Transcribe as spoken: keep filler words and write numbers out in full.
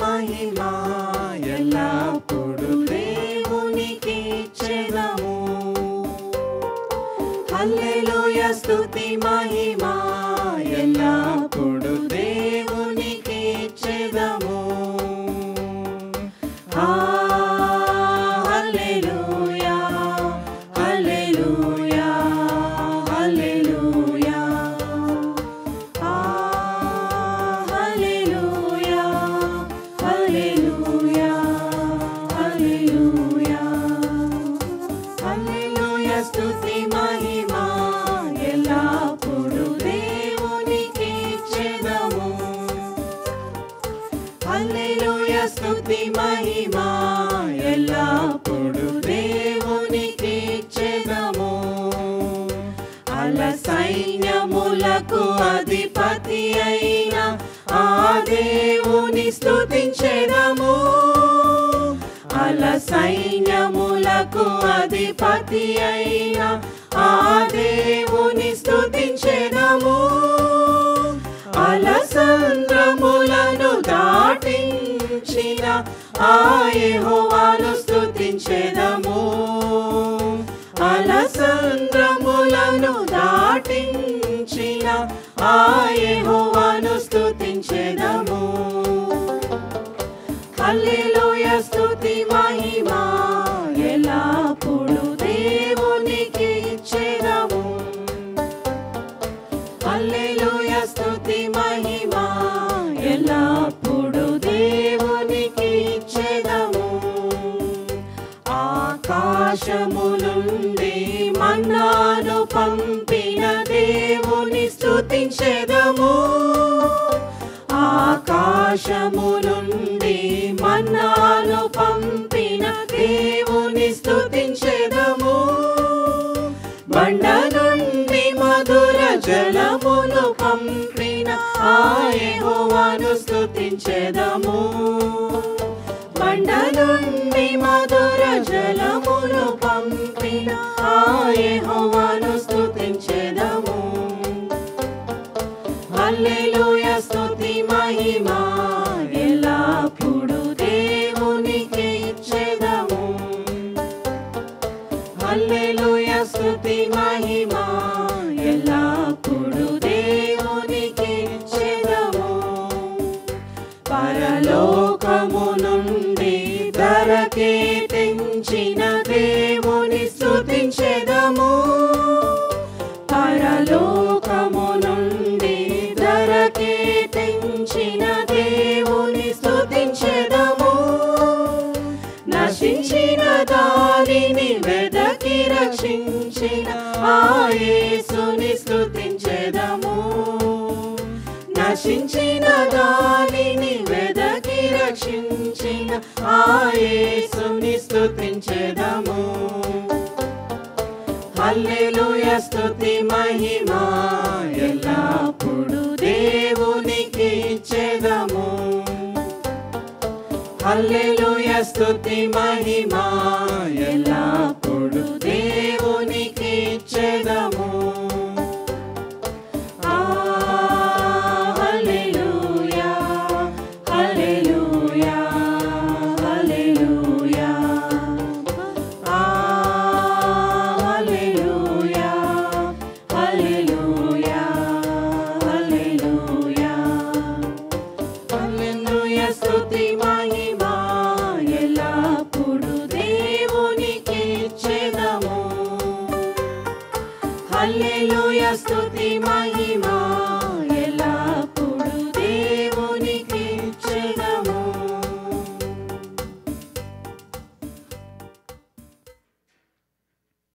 మహిమా ఎల్లప్పుడూ దేవునికి ఇచ్చెదము. హల్లెలూయా స్తుతి మహిమా ఎల్లప్పుడూ దేవునికి ఇచ్చెదము. హల్లెలూయా హల్లెలూయా హల్లెలూయా హల్లెలూయా హల్లెలూయా హల్లెలూయా హల్లెలూయా స్తుతి మహిమా ఎల్లప్పుడూ దేవునికి ఇచ్చెదము. హల్లెలూయా స్తుతి మహిమా ఎల్లప్పుడూ దేవునికి ఇచ్చెదము. అల సైన్యములకు అధిపతి అయిన ఆ దేవుని స్తుతించెదము. అల సైన్యములకు అధిపతి అయిన ఆ దేవుని స్తుతించెదము. అలసంద్రములను దాటించిన ఆ యెహోవాను స్తుతించెదము. అలసంద్రములను దాటించిన ఆ యెహోవాను స్తుతించెదము. హల్లెలూయా స్తుతి మహిమా ఎల్లప్పుడూ దేవునికి ఇచ్చెదము. హల్లెలూయా స్తుతి మహిమా ఎల్లప్పుడూ దేవునికి ఇచ్చెదము. ఆకాశము నుండి మన్నాను పంపిన దేవుని స్తుతించెదము. ఆకాశము నుండి మన్నాను పంపిన దేవుని స్తుతించెదము. బండ నుండి మధుర జలమును పంపిన ఆ యెహోవాను స్తుతించెదము. బండ నుండి మధుర జలమును పంపిన ఆ యెహోవాను స్తుతించెదము. హల్లెలూయా స్తుతి మహిమా ఎల్లప్పుడూ దేవునికి ఇచ్చెదము. హల్లెలూయా స్తుతి మహిమా ఎల్లప్పుడూ దేవునికి ఇచ్చెదము. పరలోకము నుండి ధరకే తెంచిన దేవుని స్తుతించెదము. పరలోకము నుండి ధరకే తెంచిన దేవుని స్తుతించెదము. నశించిన దానిని వెదకి రక్షించిన ఆ యేసుని స్తుతించెదము. నశించిన దానిని వెదకి రక్షించిన ఆ యేసుని స్తుతించెదము. హల్లెలూయా స్తుతి మహిమా ఎల్లప్పుడూ దేవునికి ఇచ్చెదము. హల్లెలూయా స్తుతి మహిమా ఎల్లప్పుడూ దేవునికి ఇచ్చెదము. హల్లెలూయా హల్లెలూయా హల్లెలూయా హల్లెలూయా హల్లెలూయా హల్లెలూయా హల్లెలూయా స్తుతి మహిమా ఎల్లప్పుడూ దేవునికి ఇచ్చెదము. హల్లెలూయా స్తుతి